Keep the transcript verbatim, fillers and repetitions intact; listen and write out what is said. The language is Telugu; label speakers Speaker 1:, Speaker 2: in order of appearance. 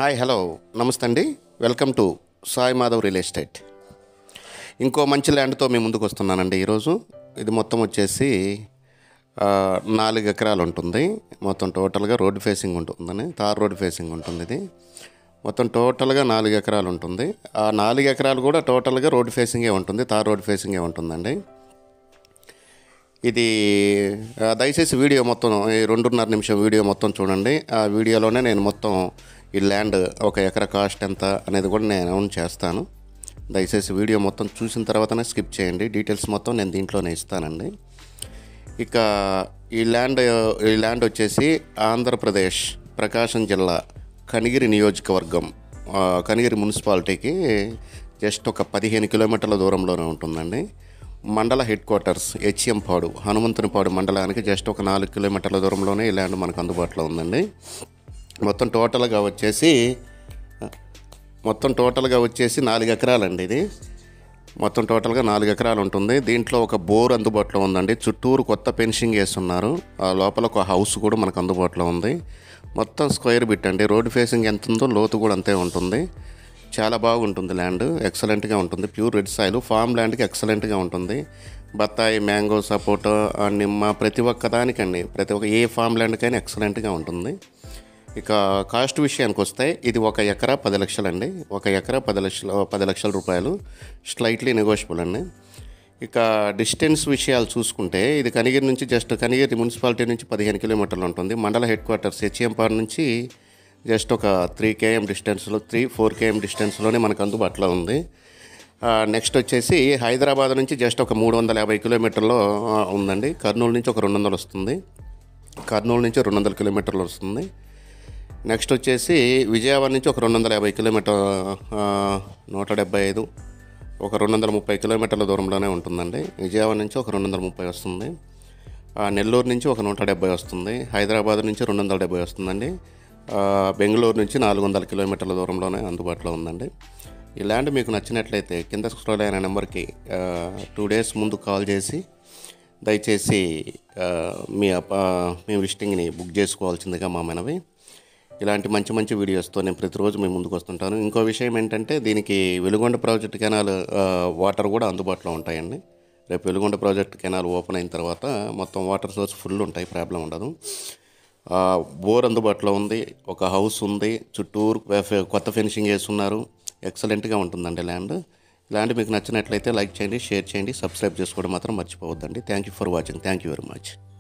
Speaker 1: హాయ్ హలో నమస్తే అండి. Welcome to Sai Madhav real estate. ఇంకో మంచి ల్యాండ్తో మీ ముందుకు వస్తున్నానండి ఈరోజు. ఇది మొత్తం వచ్చేసి నాలుగు ఎకరాలు ఉంటుంది. మొత్తం టోటల్గా రోడ్ ఫేసింగ్ ఉంటుందని, తార్ రోడ్ ఫేసింగ్ ఉంటుంది. ఇది మొత్తం టోటల్గా నాలుగు ఎకరాలు ఉంటుంది. ఆ నాలుగు ఎకరాలు కూడా టోటల్గా రోడ్ ఫేసింగే ఉంటుంది, తార్ రోడ్ ఫేసింగే ఉంటుందండి. ఇది దయచేసి వీడియో మొత్తం ఈ రెండున్నర నిమిషం వీడియో మొత్తం చూడండి. ఆ వీడియోలోనే నేను మొత్తం ఈ ల్యాండ్ ఒక ఎకరా కాస్ట్ ఎంత అనేది కూడా నేను అనౌన్స్ చేస్తాను. దయచేసి వీడియో మొత్తం చూసిన తర్వాతనే స్కిప్ చేయండి. డీటెయిల్స్ మొత్తం నేను దీంట్లోనే ఇస్తానండి. ఇక ఈ ల్యాండ్ ఈ ల్యాండ్ వచ్చేసి ఆంధ్రప్రదేశ్ ప్రకాశం జిల్లా కనిగిరి నియోజకవర్గం, కనిగిరి మున్సిపాలిటీకి జస్ట్ ఒక పదిహేను కిలోమీటర్ల దూరంలోనే ఉంటుందండి. మండల హెడ్ క్వార్టర్స్ హెచ్ఎం పాడు, హనుమంతునిపాడు మండలానికి జస్ట్ ఒక నాలుగు కిలోమీటర్ల దూరంలోనే ఈ ల్యాండ్ మనకు అందుబాటులో ఉందండి. మొత్తం టోటల్గా వచ్చేసి మొత్తం టోటల్గా వచ్చేసి నాలుగు ఎకరాలండి. ఇది మొత్తం టోటల్గా నాలుగు ఎకరాలు ఉంటుంది. దీంట్లో ఒక బోర్ అందుబాటులో ఉందండి. చుట్టూరు కొత్త ఫెన్సింగ్ వేస్తున్నారు. ఆ లోపల ఒక హౌస్ కూడా మనకు అందుబాటులో ఉంది. మొత్తం స్క్వేర్ బిట్ అండి. రోడ్ ఫేసింగ్ ఎంత ఉందో లోతు కూడా అంతే ఉంటుంది. చాలా బాగుంటుంది ల్యాండ్, ఎక్సలెంట్గా ఉంటుంది. ప్యూర్ రెడ్ సాయిల్, ఫామ్ ల్యాండ్కి ఎక్సలెంట్గా ఉంటుంది. బత్తాయి, మ్యాంగో, సపోటా, నిమ్మ ప్రతి ఒక్క దానికండి, ప్రతి ఒక్క ఏ ఫామ్ ల్యాండ్కైనా ఎక్సలెంట్గా ఉంటుంది. ఇక కాస్ట్ విషయానికి వస్తే ఇది ఒక ఎకరా పది లక్షలండి. ఒక ఎకరా పది లక్షల పది లక్షల రూపాయలు, స్లైట్లీ నెగోషియబుల్ అండి. ఇక డిస్టెన్స్ విషయాలు చూసుకుంటే ఇది కనిగిరి నుంచి జస్ట్ కనిగిరి మున్సిపాలిటీ నుంచి పదిహేను కిలోమీటర్లు ఉంటుంది. మండల హెడ్ క్వార్టర్స్ హెచ్ఎంపాడు నుంచి జస్ట్ ఒక త్రీ కేఎం డిస్టెన్స్లో త్రీ ఫోర్ కేఎం డిస్టెన్స్లోనే మనకు అందుబాటులో ఉంది. నెక్స్ట్ వచ్చేసి హైదరాబాద్ నుంచి జస్ట్ ఒక మూడు వందల యాభై కిలోమీటర్లో ఉందండి. కర్నూలు నుంచి ఒక రెండు వందలు వస్తుంది. కర్నూలు నుంచి రెండు వందల కిలోమీటర్లు వస్తుంది. నెక్స్ట్ వచ్చేసి విజయవాడ నుంచి ఒక రెండు వందల యాభై కిలోమీటర్ నూట డెబ్బై ఐదు ఒక రెండు వందల ముప్పై కిలోమీటర్ల దూరంలోనే ఉంటుందండి. విజయవాడ నుంచి ఒక రెండు వందల ముప్పై వస్తుంది. నెల్లూరు నుంచి ఒక నూట డెబ్బై వస్తుంది. హైదరాబాద్ నుంచి రెండు వందల డెబ్బై వస్తుందండి. బెంగళూరు నుంచి నాలుగు వందల కిలోమీటర్ల దూరంలోనే అందుబాటులో ఉందండి. ఈ ల్యాండ్ మీకు నచ్చినట్లయితే కింద స్క్రోల్ అయిన నెంబర్కి టూ డేస్ ముందు కాల్ చేసి దయచేసి మీ మీ విజిటింగ్ని బుక్ చేసుకోవాల్సిందిగా మా మనవి. ఇలాంటి మంచి మంచి వీడియోస్తో నేను ప్రతిరోజు మేము ముందుకు వస్తుంటాను. ఇంకో విషయం ఏంటంటే దీనికి వెలుగొండ ప్రాజెక్ట్ కెనాల్ వాటర్ కూడా అందుబాటులో ఉంటాయండి. రేపు వెలుగొండ ప్రాజెక్ట్ కెనాల్ ఓపెన్ అయిన తర్వాత మొత్తం వాటర్ సోర్స్ ఫుల్ ఉంటాయి, ప్రాబ్లం ఉండదు. బోర్ అందుబాటులో ఉంది, ఒక హౌస్ ఉంది, చుట్టూరు కొత్త ఫినిషింగ్ వేస్తున్నారు. ఎక్సలెంట్గా ఉంటుందండి ల్యాండ్. ల్యాండ్ మీకు నచ్చినట్లయితే లైక్ చేయండి, షేర్ చేయండి, సబ్స్క్రైబ్ చేసుకోవడం మాత్రం మర్చిపోవద్దండి. Thank you for watching. Thank you very much.